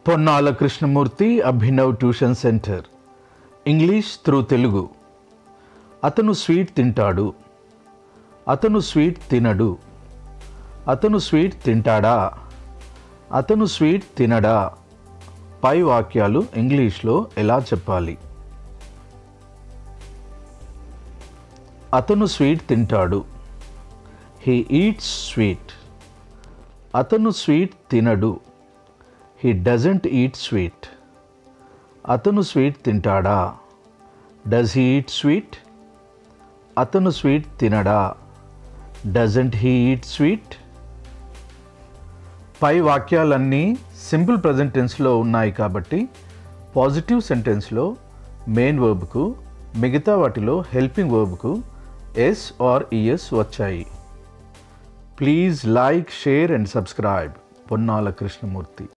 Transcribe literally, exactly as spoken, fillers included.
Ponnala Krishnamurthy Abhinav tuition centre. English through Telugu. అతను sweet తింటాడు. అతను స్వీట్ తినడు. అతను స్వీట్ తింటాడా? అతను స్వీట్ తినడా? పై వాక్యాలు ఇంగ్లీష్లో ఎలా చెప్పాలి? అతను స్వీట్ తింటాడు. He eats sweet. అతను స్వీట్ తినడు. He doesn't eat sweet. అతను స్వీట్ తింటాడా? Does he eat sweet? అతను స్వీట్ తినడా? Doesn't he eat sweet? పై వాక్యాలన్నీ సింపుల్ ప్రజెంట్ టెన్స్లో ఉన్నాయి కాబట్టి పాజిటివ్ సెంటెన్స్లో మెయిన్ వర్బ్కు, మిగతా వాటిలో హెల్పింగ్ వర్బ్కు ఎస్ ఆర్ ఈఎస్ వచ్చాయి. Please like, share and subscribe. Ponnala Krishnamurthy.